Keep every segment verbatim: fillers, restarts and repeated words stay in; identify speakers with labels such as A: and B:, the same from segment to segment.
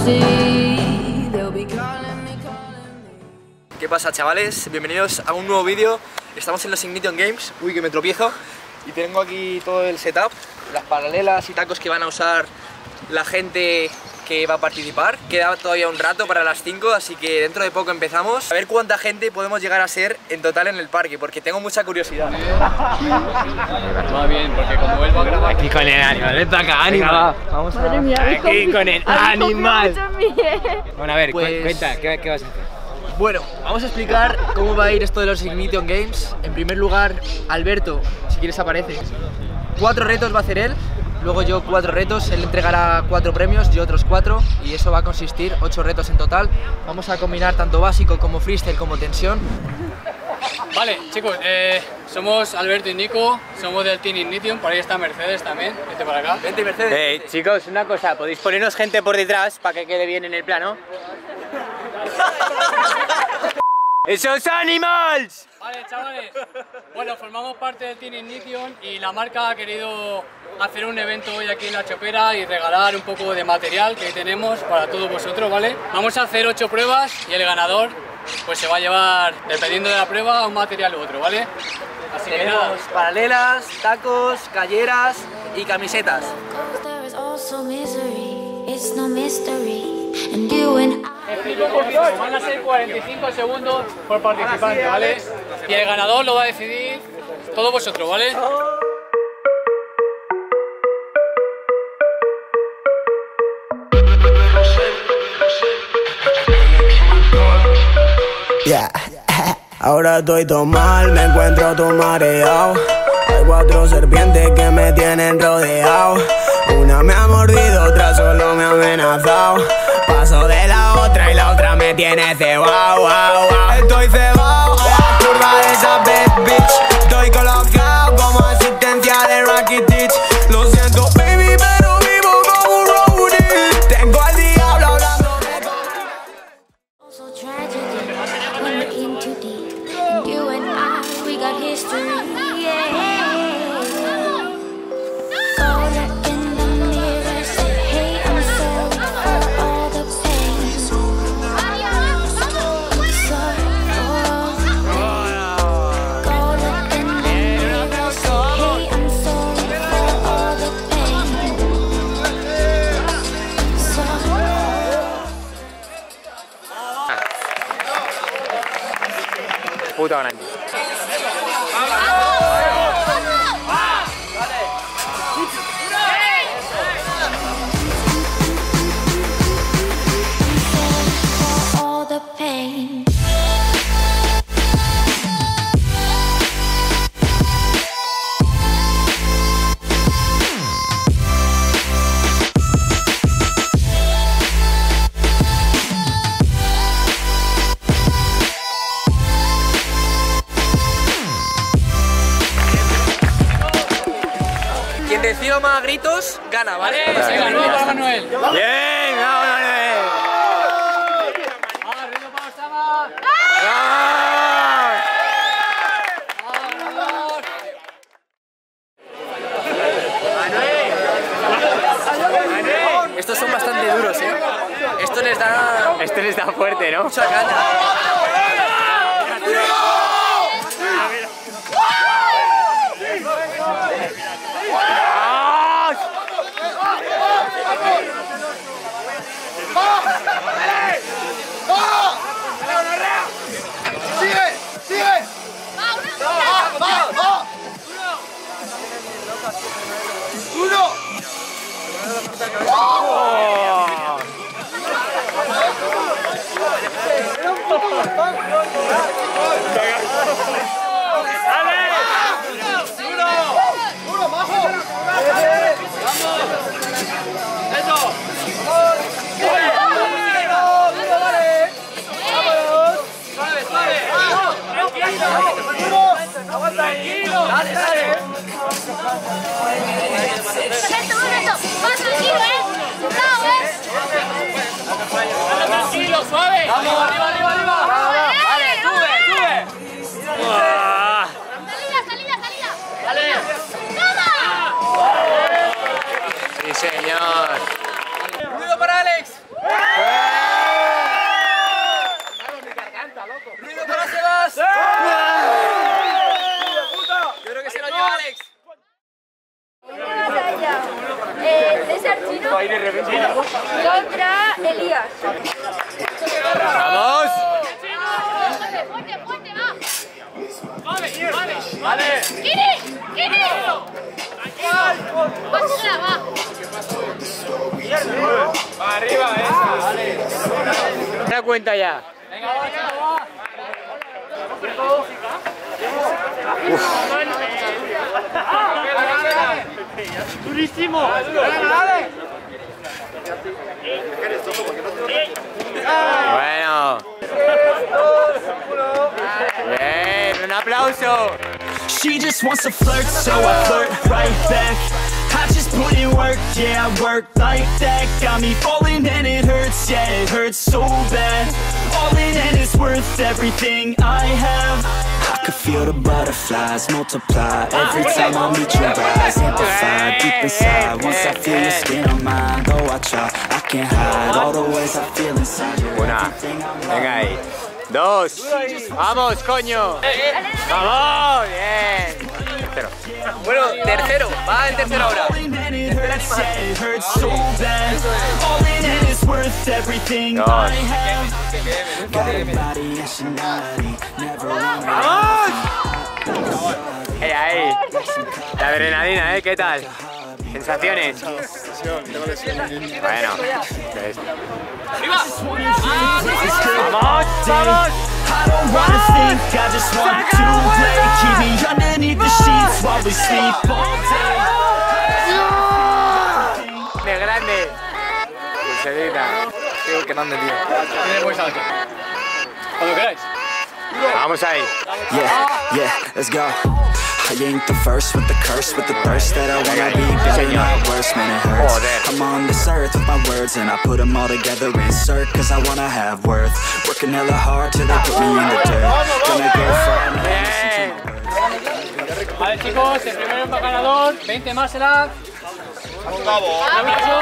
A: ¿Qué pasa, chavales? Bienvenidos a un nuevo vídeo. Estamos en los Ignition Games. Uy, que me tropiezo. Y tengo aquí todo el setup, las paralelas y tacos que van a usar la gente que va a participar. Queda todavía un rato para las cinco, así que dentro de poco empezamos. A ver cuánta gente podemos llegar a ser en total en el parque, porque tengo mucha curiosidad.
B: Va bien, porque como él va a grabar aquí con el animal, ven para acá, animal.
A: Vamos a...
C: Madre mía,
B: Aquí con el animal. Bueno, a ver,
A: Pues...
B: cuenta, ¿qué, ¿qué vas a hacer?
A: Bueno, vamos a explicar cómo va a ir esto de los Ignition Games. En primer lugar, Alberto, si quieres aparece. Cuatro retos va a hacer él, luego yo cuatro retos, él entregará cuatro premios, yo otros cuatro, y eso va a consistir ocho retos en total. Vamos a combinar tanto básico como freestyle como tensión.
B: Vale, chicos, eh, somos Alberto y Nico, somos del Team Ignition, por ahí está Mercedes también, vente para acá.
A: Vente, Mercedes.
D: Eh, chicos, una cosa, ¿podéis ponernos gente por detrás para que quede bien en el plano? ¡Esos animals!
B: Vale, chavales, bueno, formamos parte del Team Ignition y la marca ha querido hacer un evento hoy aquí en La Chopera y regalar un poco de material que tenemos para todos vosotros, ¿vale? Vamos a hacer ocho pruebas y el ganador pues se va a llevar, dependiendo de la prueba, un material u otro, ¿vale? Así que nada.
A: Tenemos paralelas, tacos, calleras y camisetas.
B: Van a ser cuarenta y cinco segundos por participante, ¿vale? Y el ganador lo va a decidir todos vosotros, ¿vale?
E: Yeah. Ahora estoy todo mal, me encuentro todo mareado. Hay cuatro serpientes que me tienen rodeado. Una me ha mordido, otra solo me ha amenazado. Paso de la otra y la otra me tiene cebao, wow, wow. Estoy cebao a la curva de esa bad bitch. Estoy colocado como asistencia de Rakitic. Lo siento, baby, pero vivo como un roadie. Tengo al diablo hablando de
D: Puta grande.
A: Quien reciba más gritos, gana, ¿vale?
B: Vale, se ganó para Manuel.
D: ¡Bien! ¡Vamos, Manuel!
B: ¡Ah, ritmo para Osama!
A: Estos son bastante duros, ¿eh? Esto les da...
D: Este le está fuerte, ¿no?
A: mucha gana.
B: Tranquilo.
A: Dale, dale.
F: Perfecto, perfecto. Más tranquilo, ¿eh? Cuidado, ¿eh?
B: Dale, tranquilo, suave.
A: Vamos, arriba, arriba, arriba.
B: Vale, sube, sube.
F: Salida, salida, salida.
A: Dale.
F: ¡Toma!
D: Sí, señor.
A: Ruido para Alex.
F: ¡Vale! ¡Kiri! ¡Kiri! ¡Pásala, va!
A: Va arriba, eh. Vale.
D: Da cuenta ya.
B: Venga, va, chico, va.
A: ¡Durísimo!
D: Bueno. Bien, un aplauso.
E: She just wants to flirt, so I flirt right back. I just put in work, yeah, I work like that. Got me falling and it hurts, yeah, it hurts so bad. All in and it's worth everything I have. I could feel the butterflies multiply every time I meet your eyes. Amplified deep inside, once I feel your skin on mine. Though I try, I can't hide all the ways I feel inside. You're
D: Una.
E: everything I want.
D: Venga ahí. Dos. Vamos, coño. Vamos. Bien. Tercero.
A: Bueno, tercero. Va el tercero ahora.
D: ¡Vamos! Hey, ahí. La adrenalina, ¿eh? ¿Qué tal? ¿Sensaciones? Bueno. pues- ¡Vamos! ¡Vamos!
E: I don't wanna think, I just want to play. Keep me underneath the sheets while we sleep all day.
D: ¡De grande! Pulserita.
A: Qué grande, tío.
B: Tiene buen salto. Cuando queráis.
D: Vamos ahí.
E: Yeah, yeah, let's go. I ain't the first with the curse, with the thirst that I wanna be better, not worse, man, it hurts. I'm on this earth with my words and I put them all together, insert, cause I wanna have worth. Working hella hard till they put me in the dirt. Gonna go far, man, listen to my words.
B: Vale, chicos, el primero ganador, veinte más el A. Un aplauso.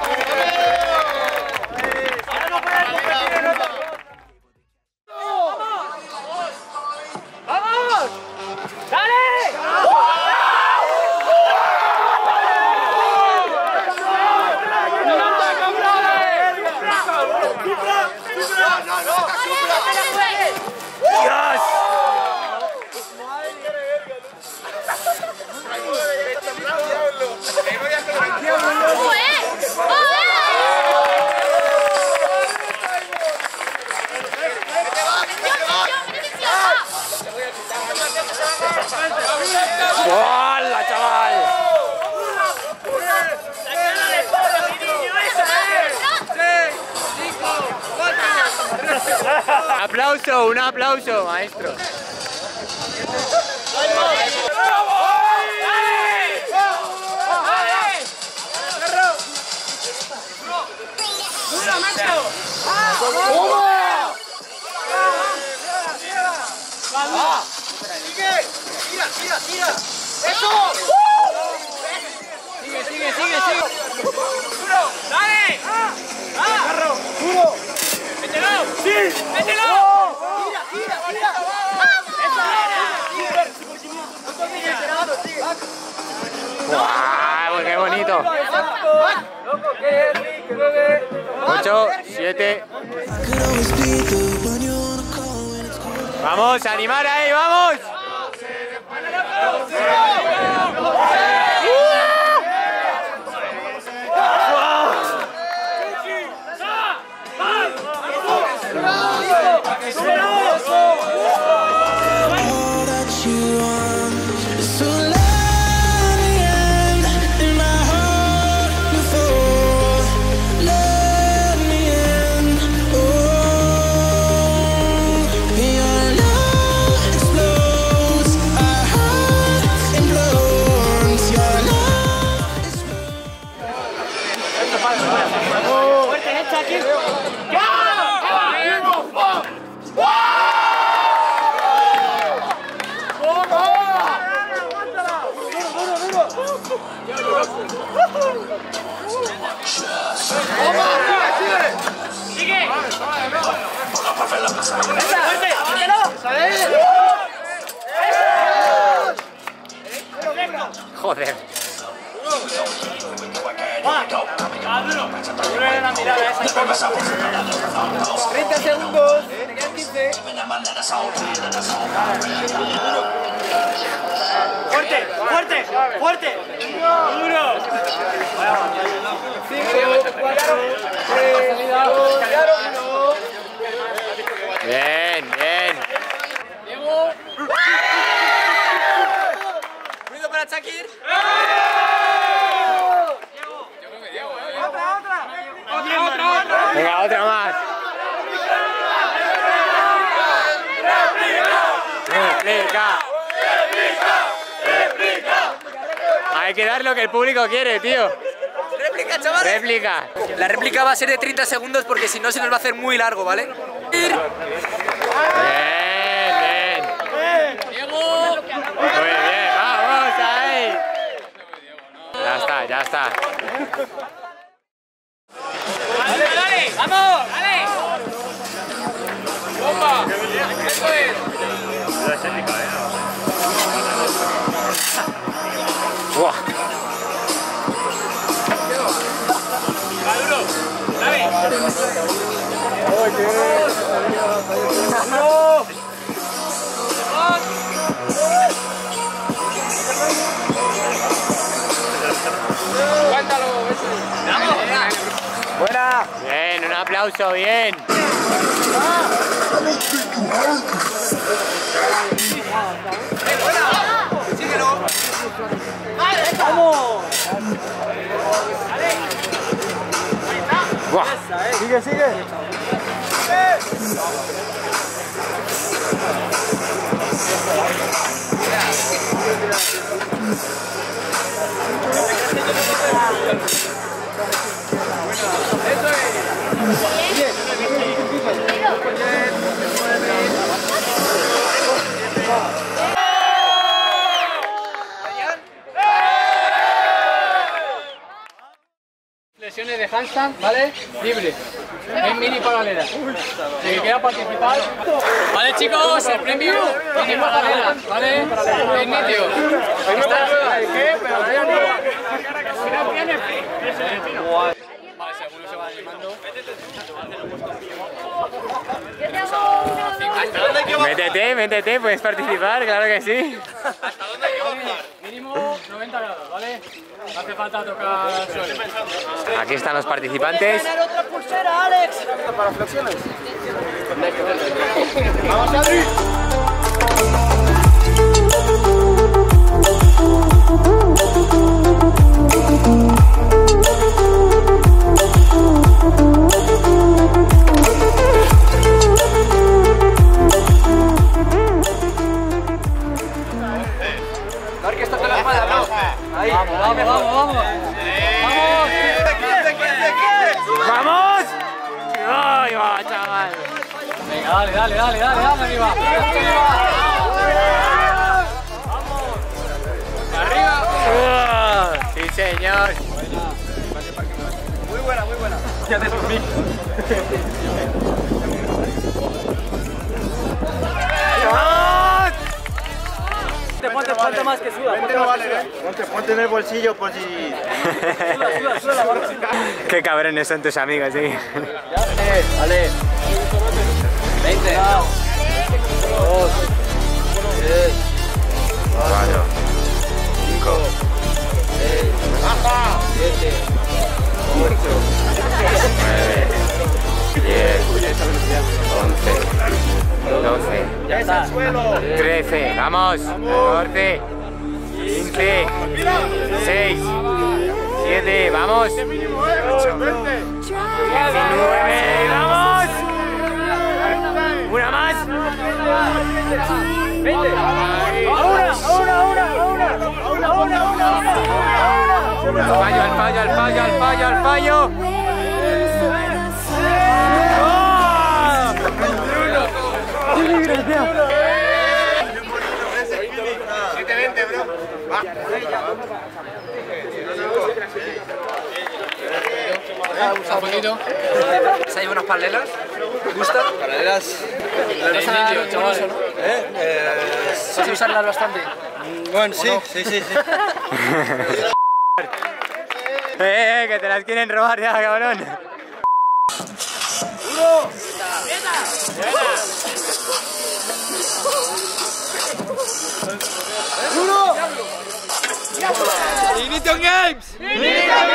D: ¡Hola, chaval! Aplauso, un aplauso, maestro.
B: Sigue, sigue, sigue, sigue.
A: ¡Dale! ¡Ah! ¡Duro! ¡Mételo! ¡Sí! ¡Mételo! ¡Tira, tira, tira!
D: ¡Guau! ¡Qué bonito! Ocho, siete. Vamos, a animar ahí, vamos. Joder.
A: treinta segundos, te quedan quince.
C: fuerte, fuerte, fuerte. Duro.
A: cinco, cuatro, tres, dos, uno.
D: Bien, bien.
B: Diego.
A: Ruido para Shakir.
B: Yo creo que Diego, ¿eh?
C: Otra, otra.
B: Otra, otra, otra.
D: Venga, otra más. Réplica. Hay que dar lo que el público quiere, tío.
A: Réplica, chavales.
D: Réplica.
A: La réplica va a ser de treinta segundos porque si no se nos va a hacer muy largo, ¿vale?
D: Bien, bien.
B: Diego.
D: Muy bien, vamos ahí. Ya está, ya está.
B: Dale, dale. Vamos, dale. Bomba. Eso es.
D: Buah.
B: Maduro. Dale. Aguántalo, eso. Vamos.
D: Buena. Bien, un aplauso, bien.
A: Síguelo.
D: Buah.
C: Sigue, sigue.
B: Flexiones de handstand, ¿vale? Libre. En mini paralela. El que quiera participar. Vale, chicos, el premio mini paralela, ¿vale? En inicio. Vale, si alguno se va animando.
D: Métete, métete, puedes participar, claro que sí.
B: Mínimo noventa grados, ¿vale? No hace falta tocar suelo.
D: Aquí están los participantes.
C: Otra pulsera, Alex. Para flexiones. Vamos, Adri.
A: Marque esta te la espalda, ¿no? Ahí.
B: Vamos, vamos, vamos, vamos.
D: ¡Vamos! ¡Ay, va, chaval!
B: Venga, dale, dale, dale, dale, dale, arriba. Arriba.
D: ¡Oh! ¡Sí, señor!
A: Muy buena, muy buena.
C: Ya te dormí.
D: ¡Vamos!
C: Ponte, ponte más que suda. Ponte, no vale, ponte, ponte en el bolsillo por si... Suda, suda, suda la barra.
D: Qué cabrones son tus amigos, sí.
A: Vale. veinte. dos. tres.
D: Cuatro.
A: cinco. seis. siete. ocho.
D: Nueve. Diez. Once. Doce.
A: Ya está.
D: Trece. Vamos. Catorce. Quince. Seis. Siete. Vamos. Diecinueve. Vamos. Una más.
C: veinte. A una, a una, a una, a una, a una, a una, a una.
D: Al fallo, al fallo, al fallo, al fallo, al fallo.
A: siete veinte, bro. Va.
B: Un poquito.
A: ¿Se hay unas paralelas? ¿Te gusta? Paralelas.
B: En inicio, chaval.
A: ¿Eh? Eh, ¿Sabes usarlas bastante?
C: Bueno, sí, sí, sí, sí.
D: Eh, eh, que te las quieren robar ya, cabrón.
C: Uno.
D: Buena.
A: Ignition Games.